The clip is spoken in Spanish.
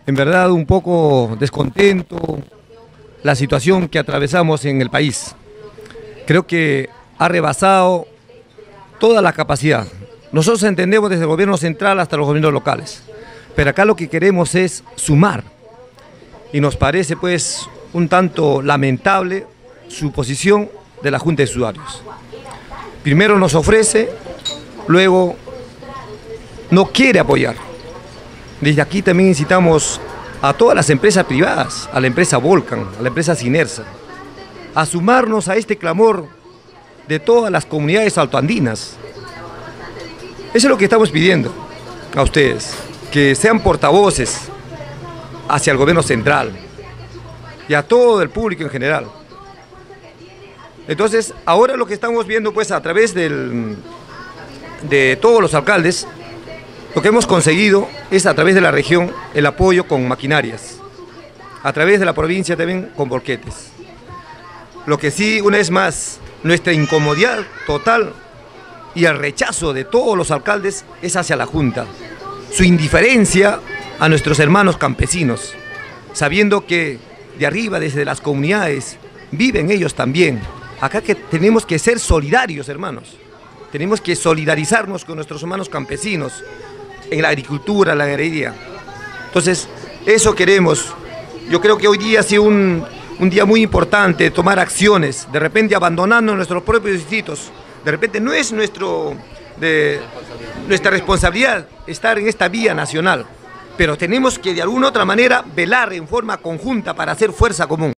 en verdad un poco descontento la situación que atravesamos en el país. Creo que ha rebasado toda la capacidad. Nosotros entendemos desde el gobierno central hasta los gobiernos locales, pero acá lo que queremos es sumar. Y nos parece pues un tanto lamentable su posición de la Junta de Usuarios. Primero nos ofrece, luego no quiere apoyar. Desde aquí también incitamos a todas las empresas privadas, a la empresa Volcan, a la empresa Sinersa, a sumarnos a este clamor de todas las comunidades altoandinas. Eso es lo que estamos pidiendo a ustedes, que sean portavoces hacia el gobierno central y a todo el público en general. Entonces, ahora lo que estamos viendo pues a través de todos los alcaldes, lo que hemos conseguido es a través de la región el apoyo con maquinarias, a través de la provincia también con volquetes. Lo que sí, una vez más, nuestra incomodidad total y el rechazo de todos los alcaldes es hacia la Junta, su indiferencia a nuestros hermanos campesinos, sabiendo que de arriba, desde las comunidades, viven ellos también. Acá que tenemos que ser solidarios, hermanos. Tenemos que solidarizarnos con nuestros hermanos campesinos en la agricultura, en la ganadería. Entonces, eso queremos. Yo creo que hoy día ha sido un día muy importante, tomar acciones, de repente abandonando nuestros propios distritos. De repente no es nuestra responsabilidad estar en esta vía nacional, pero tenemos que de alguna u otra manera velar en forma conjunta para hacer fuerza común.